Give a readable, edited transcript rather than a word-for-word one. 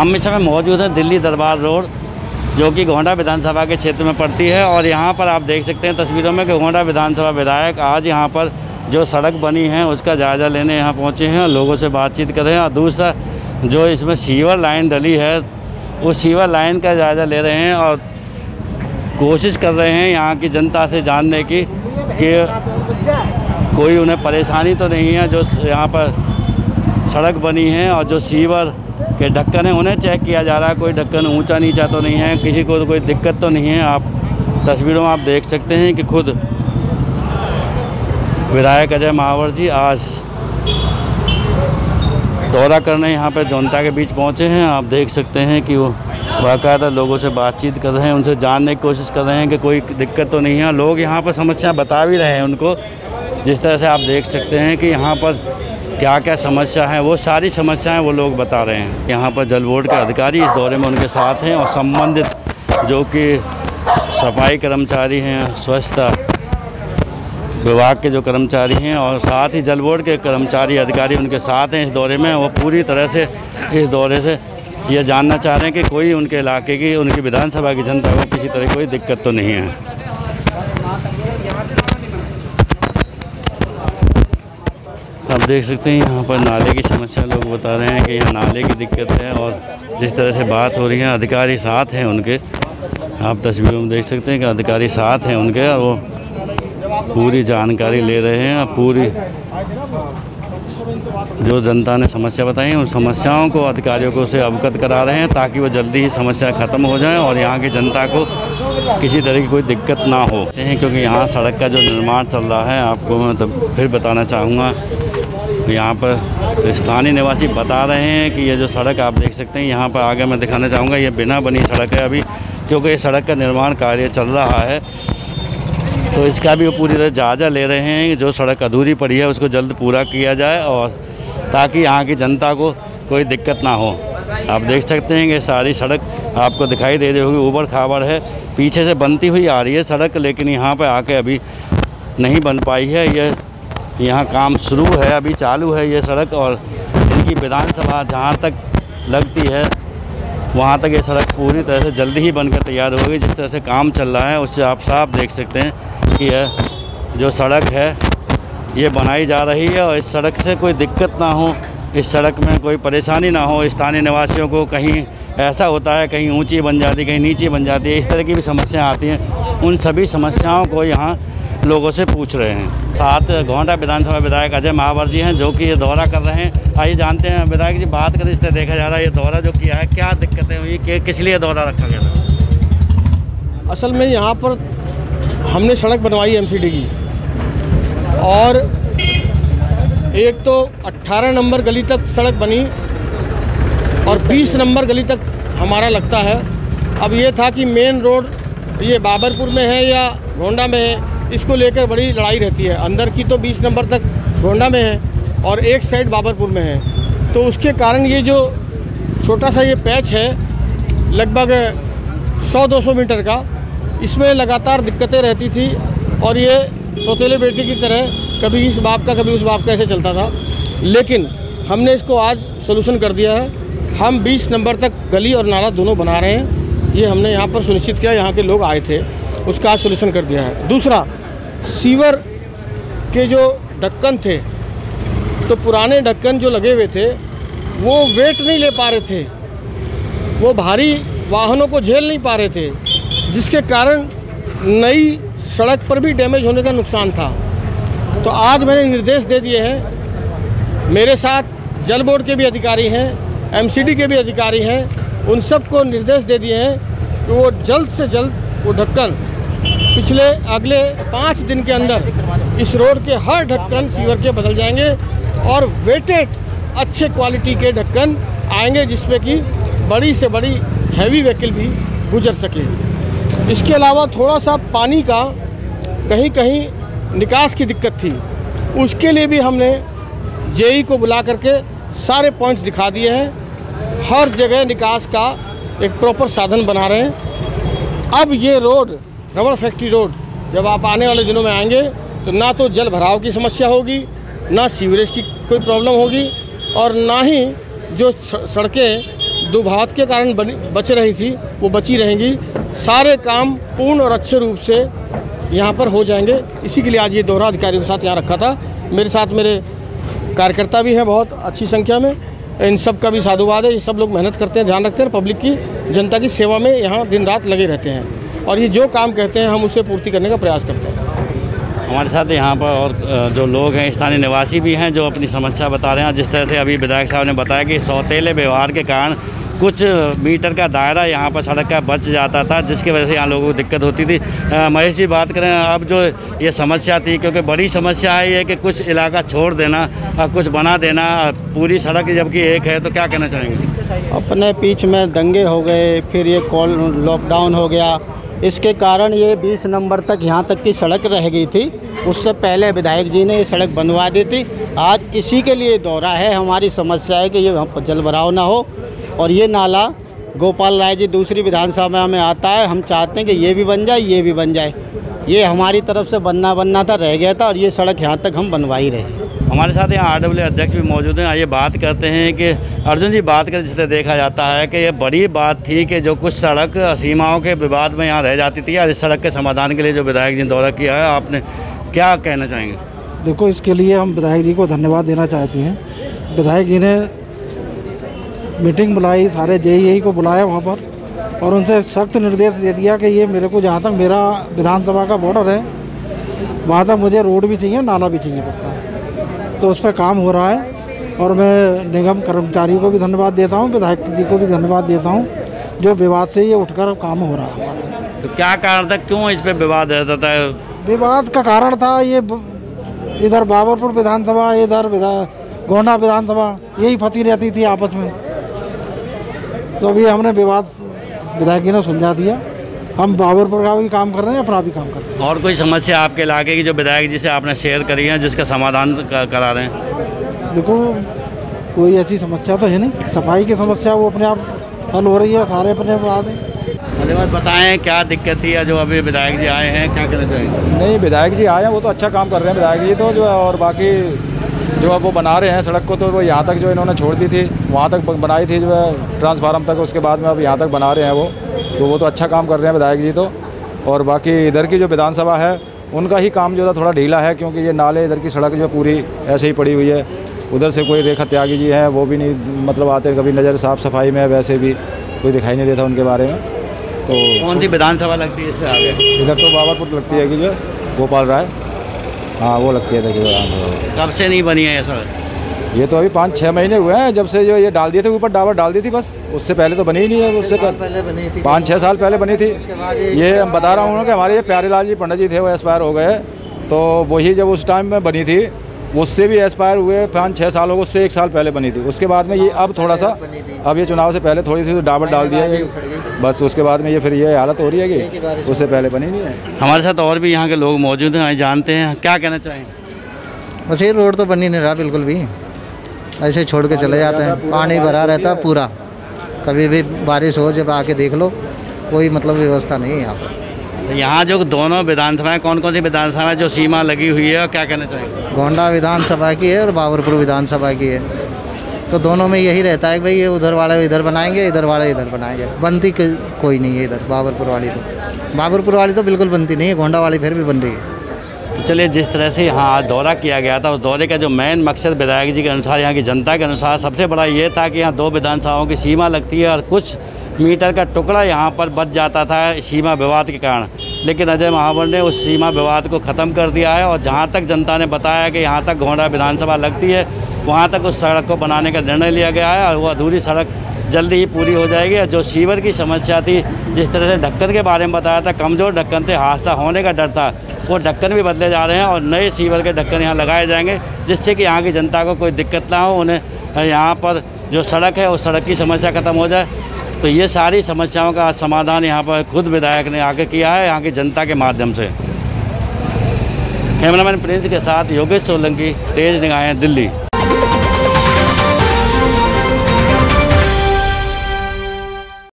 हम इस समय मौजूद हैं दिल्ली दरबार रोड, जो कि गोंडा विधानसभा के क्षेत्र में पड़ती है। और यहाँ पर आप देख सकते हैं तस्वीरों में कि गोंडा विधानसभा विधायक आज यहाँ पर जो सड़क बनी है उसका जायज़ा लेने यहाँ पहुँचे हैं और लोगों से बातचीत कर रहे हैं। और दूसरा, जो इसमें सीवर लाइन डली है उस सीवर लाइन का जायज़ा ले रहे हैं और कोशिश कर रहे हैं यहाँ की जनता से जानने की कि कोई उन्हें परेशानी तो नहीं है। जो यहाँ पर सड़क बनी है और जो सीवर के ढक्कन है उन्हें चेक किया जा रहा है, कोई ढक्कन ऊंचा नीचा तो नहीं है, किसी को कोई दिक्कत तो नहीं है। आप तस्वीरों में आप देख सकते हैं कि खुद विधायक अजय महावर जी आज दौरा करने यहाँ पर जनता के बीच पहुँचे हैं। आप देख सकते हैं कि वो बाकायदा लोगों से बातचीत कर रहे हैं, उनसे जानने की कोशिश कर रहे हैं कि कोई दिक्कत तो नहीं है। लोग यहाँ पर समस्याएं बता भी रहे हैं उनको, जिस तरह से आप देख सकते हैं कि यहाँ पर क्या क्या समस्या है वो सारी समस्याएं वो लोग बता रहे हैं। यहाँ पर जल बोर्ड के अधिकारी इस दौरे में उनके साथ हैं और संबंधित जो कि सफाई कर्मचारी हैं, स्वच्छता विभाग के जो कर्मचारी हैं और साथ ही जल बोर्ड के कर्मचारी अधिकारी उनके साथ हैं इस दौरे में। वो पूरी तरह से इस दौरे से ये जानना चाह रहे हैं कि कोई उनके इलाके की, उनकी विधानसभा की जनता को किसी तरह कोई दिक्कत तो नहीं है। आप देख सकते हैं यहाँ पर नाले की समस्या लोग बता रहे हैं कि यहाँ नाले की दिक्कत है और जिस तरह से बात हो रही है अधिकारी साथ हैं उनके, आप तस्वीरों में देख सकते हैं कि अधिकारी साथ हैं उनके और वो पूरी जानकारी ले रहे हैं और पूरी जो जनता ने समस्या बताई है उन समस्याओं को अधिकारियों को से अवगत करा रहे हैं ताकि वो जल्दी ही समस्या ख़त्म हो जाए और यहाँ की जनता को किसी तरह की कोई दिक्कत ना हो। क्योंकि यहाँ सड़क का जो निर्माण चल रहा है, आपको मैं तो फिर बताना चाहूँगा, यहाँ पर स्थानीय निवासी बता रहे हैं कि ये जो सड़क आप देख सकते हैं, यहाँ पर आगे मैं दिखाना चाहूँगा, ये बिना बनी सड़क है अभी, क्योंकि ये सड़क का निर्माण कार्य चल रहा है। तो इसका भी वो पूरी तरह जायज़ा ले रहे हैं कि जो सड़क अधूरी पड़ी है उसको जल्द पूरा किया जाए और ताकि यहाँ की जनता को कोई दिक्कत ना हो। आप देख सकते हैं कि सारी सड़क आपको दिखाई दे रही होगी, ऊबड़ खाबड़ है, पीछे से बनती हुई आ रही है सड़क, लेकिन यहाँ पर आके अभी नहीं बन पाई है। ये यहाँ काम शुरू है, अभी चालू है ये सड़क और इनकी विधानसभा जहाँ तक लगती है वहाँ तक ये सड़क पूरी तरह से जल्दी ही बनकर तैयार होगी। जिस तरह से काम चल रहा है उससे आप साफ देख सकते हैं कि यह जो सड़क है ये बनाई जा रही है और इस सड़क से कोई दिक्कत ना हो, इस सड़क में कोई परेशानी ना हो स्थानीय निवासियों को। कहीं ऐसा होता है कहीं ऊंची बन जाती है, कहीं नीची बन जाती है, इस तरह की भी समस्याएं आती हैं। उन सभी समस्याओं को यहाँ लोगों से पूछ रहे हैं। साथ गोंडा विधानसभा विधायक अजय महावर जी हैं जो कि ये दौरा कर रहे हैं। आइए जानते हैं विधायक जी, बात करें, इस तरह देखा जा रहा है ये दौरा जो किया है, क्या दिक्कतें हुई, किस लिए दौरा रखा गया था? असल में यहाँ पर हमने सड़क बनवाई एमसीडी की और एक तो 18 नंबर गली तक सड़क बनी और 20 नंबर गली तक हमारा लगता है। अब ये था कि मेन रोड ये बाबरपुर में है या गोंडा में है, इसको लेकर बड़ी लड़ाई रहती है। अंदर की तो 20 नंबर तक गोंडा में है और एक साइड बाबरपुर में है, तो उसके कारण ये जो छोटा सा ये पैच है लगभग 100-200 मीटर का, इसमें लगातार दिक्कतें रहती थी और ये सौतेले बेटे की तरह कभी इस बाप का कभी उस बाप का ऐसे चलता था। लेकिन हमने इसको आज सोल्यूशन कर दिया है। हम 20 नंबर तक गली और नाला दोनों बना रहे हैं, ये हमने यहाँ पर सुनिश्चित किया, यहाँ के लोग आए थे, उसका आज सोल्यूशन कर दिया है। दूसरा, सीवर के जो ढक्कन थे, तो पुराने ढक्कन जो लगे हुए थे वो वेट नहीं ले पा रहे थे, वो भारी वाहनों को झेल नहीं पा रहे थे, जिसके कारण नई सड़क पर भी डैमेज होने का नुकसान था। तो आज मैंने निर्देश दे दिए हैं, मेरे साथ जल बोर्ड के भी अधिकारी हैं, एमसीडी के भी अधिकारी हैं, उन सबको निर्देश दे दिए हैं कि वो जल्द से जल्द वो ढक्कन अगले 5 दिन के अंदर इस रोड के हर ढक्कन सीवर के बदल जाएंगे और वेटेड अच्छे क्वालिटी के ढक्कन आएंगे जिसमें कि बड़ी से बड़ी हैवी व्हीकल भी गुजर सके। इसके अलावा थोड़ा सा पानी का कहीं कहीं निकास की दिक्कत थी, उसके लिए भी हमने जेई को बुला करके सारे पॉइंट्स दिखा दिए हैं। हर जगह निकास का एक प्रॉपर साधन बना रहे हैं। अब ये रोड रबड़ फैक्ट्री रोड जब आप आने वाले दिनों में आएंगे तो ना तो जल भराव की समस्या होगी, ना सीवरेज की कोई प्रॉब्लम होगी और ना ही जो सड़कें दुभात के कारण बच रही थी वो बची रहेंगी। सारे काम पूर्ण और अच्छे रूप से यहाँ पर हो जाएंगे। इसी के लिए आज ये दौरा अधिकारियों के साथ यहाँ रखा था। मेरे साथ मेरे कार्यकर्ता भी हैं बहुत अच्छी संख्या में, इन सब का भी साधुवाद है। ये सब लोग मेहनत करते हैं, ध्यान रखते हैं, पब्लिक की, जनता की सेवा में यहाँ दिन रात लगे रहते हैं और ये जो काम कहते हैं हम उसे पूर्ति करने का प्रयास करते हैं। हमारे साथ यहाँ पर और जो लोग हैं स्थानीय निवासी भी हैं जो अपनी समस्या बता रहे हैं। जिस तरह से अभी विधायक साहब ने बताया कि सौतेले व्यवहार के कारण कुछ मीटर का दायरा यहाँ पर सड़क का बच जाता था, जिसकी वजह से यहाँ लोगों को दिक्कत होती थी। महेश जी, बात करें अब जो ये समस्या थी, क्योंकि बड़ी समस्या है ये कि कुछ इलाका छोड़ देना और कुछ बना देना, पूरी सड़क जबकि एक है, तो क्या कहना चाहेंगे? अपने बीच में दंगे हो गए, फिर ये लॉकडाउन हो गया, इसके कारण ये 20 नंबर तक यहाँ तक की सड़क रह गई थी। उससे पहले विधायक जी ने ये सड़क बनवा दी थी। आज इसी के लिए दौरा है। हमारी समस्या है कि ये जल भराव ना हो और ये नाला गोपाल राय जी दूसरी विधानसभा में आता है। हम चाहते हैं कि ये भी बन जाए, ये भी बन जाए। ये हमारी तरफ से बनना था, रह गया था और ये सड़क यहाँ तक हम बनवा ही रहे हैं। हमारे साथ यहाँ आरडब्ल्यू अध्यक्ष भी मौजूद हैं। आइए बात करते हैं कि अर्जुन जी, बात करें जिससे देखा जाता है कि ये बड़ी बात थी कि जो कुछ सड़क सीमाओं के विवाद में यहाँ रह जाती थी और इस सड़क के समाधान के लिए जो विधायक जी ने दौरा किया है, आपने क्या कहना चाहेंगे? देखो, इसके लिए हम विधायक जी को धन्यवाद देना चाहते हैं। विधायक जी ने मीटिंग बुलाई, सारे जेईई को बुलाया वहाँ पर और उनसे सख्त निर्देश दे दिया कि ये मेरे को जहाँ तक मेरा विधानसभा का बॉर्डर है वहाँ तक मुझे रोड भी चाहिए, नाला भी चाहिए पक्का। तो उस पर काम हो रहा है और मैं निगम कर्मचारियों को भी धन्यवाद देता हूँ, विधायक जी को भी धन्यवाद देता हूँ, जो विवाद से ये उठकर काम हो रहा है हमारा। तो क्या कारण था, क्यों इस पर विवाद रहता था? विवाद का कारण था ये इधर बाबरपुर विधानसभा, इधर गोंडा विधानसभा, यही फंसी रहती थी आपस में। तो अभी हमने विवाद विधायक जी ने सुलझा दिया। हम बाबरपुर का भी काम कर रहे हैं, अपना भी काम कर रहे हैं। और कोई समस्या आपके इलाके की जो विधायक जी से आपने शेयर करी है जिसका समाधान करा रहे हैं? देखो, कोई ऐसी समस्या तो है नहीं। सफाई की समस्या वो अपने आप हल हो रही है, सारे अपने आप हैं। धन्यवाद। बताएं क्या दिक्कत थी या जो अभी विधायक जी आए हैं, क्या कहना चाहेंगे? नहीं, विधायक जी आए हैं, वो तो अच्छा काम कर रहे हैं विधायक जी तो, जो है, और बाकी जो अब वो बना रहे हैं सड़क को, तो वो यहाँ तक जो इन्होंने छोड़ दी थी वहाँ तक बनाई थी, जो है ट्रांसफार्मर तक, उसके बाद में अब यहाँ तक बना रहे हैं वो तो अच्छा काम कर रहे हैं विधायक जी तो। और बाकी इधर की जो विधानसभा है उनका ही काम जो था थोड़ा ढीला है, क्योंकि ये नाले इधर की सड़क जो पूरी ऐसे ही पड़ी हुई है। उधर से कोई रेखा त्यागी जी हैं, वो भी नहीं मतलब आते, कभी नज़र साफ़ सफाई में वैसे भी कोई दिखाई नहीं देता उनके बारे में। तो कौन सी विधानसभा लगती है इससे आगे? इधर तो बाबरपुर लगती है कि जो गोपाल राय, हाँ वो लगती है इधर। कब से नहीं बनी है ये सड़क? ये तो अभी 5-6 महीने हुए हैं जब से जो ये डाल दिए थे, ऊपर डाबर डाल दी थी बस। उससे पहले तो बनी ही नहीं है। उससे पहले बनी थी, 5-6 साल पहले बनी थी। ये हम बता रहा हूँ कि हमारे ये प्यारे लाल जी पंडित जी थे, वो एक्सपायर हो गए, तो वही जब उस टाइम में बनी थी, उससे भी एक्सपायर हुए 5-6 साल हो गए, उससे 1 साल पहले बनी थी। उसके बाद में ये अब थोड़ा सा, अब ये चुनाव से पहले थोड़ी सी डाबर डाल दिया बस। उसके बाद में ये फिर ये हालत हो रही है कि उससे पहले बनी नहीं है। हमारे साथ और भी यहाँ के लोग मौजूद हैं, जानते हैं क्या कहना चाहेंगे? बस ये रोड तो बनी नहीं रहा बिल्कुल भी, ऐसे छोड़ के चले जाते हैं। पानी भरा रहता है पूरा, कभी भी बारिश हो जब आके देख लो, कोई मतलब व्यवस्था नहीं है यहाँ पर। यहाँ जो दोनों विधानसभाएं, कौन कौन सी विधानसभाएं जो सीमा लगी हुई है, क्या कहना चाहेंगे? गोंडा विधानसभा की है और बाबरपुर विधानसभा की है। तो दोनों में यही रहता है कि भाई ये उधर वाले इधर बनाएंगे, इधर वाले इधर बनाएंगे। बनती कोई नहीं है इधर। बाबरपुर वाली तो बिल्कुल बनती नहीं है, गोंडा वाली फिर भी बन रही है। तो चलिए, जिस तरह से यहाँ दौरा किया गया था, उस दौरे का जो मेन मकसद विधायक जी के अनुसार, यहाँ की जनता के अनुसार सबसे बड़ा ये था कि यहाँ 2 विधानसभाओं की सीमा लगती है और कुछ मीटर का टुकड़ा यहाँ पर बच जाता था सीमा विवाद के कारण। लेकिन अजय महावर ने उस सीमा विवाद को ख़त्म कर दिया है और जहाँ तक जनता ने बताया कि यहाँ तक गोंडा विधानसभा लगती है, वहाँ तक उस सड़क को बनाने का निर्णय लिया गया है और वो अधूरी सड़क जल्दी ही पूरी हो जाएगी। जो सीवर की समस्या थी, जिस तरह से ढक्कन के बारे में बताया था, कमज़ोर ढक्कन थे, हादसा होने का डर था, वो ढक्कन भी बदले जा रहे हैं और नए सीवर के ढक्कन यहाँ लगाए जाएंगे, जिससे कि यहाँ की जनता को कोई दिक्कत ना हो, उन्हें यहाँ पर जो सड़क है उस सड़क की समस्या ख़त्म हो जाए। तो ये सारी समस्याओं का समाधान यहाँ पर खुद विधायक ने आके किया है, यहाँ की जनता के माध्यम से। कैमरामैन प्रिंस के साथ योगेश सोलंकी, तेज निगाहें, दिल्ली।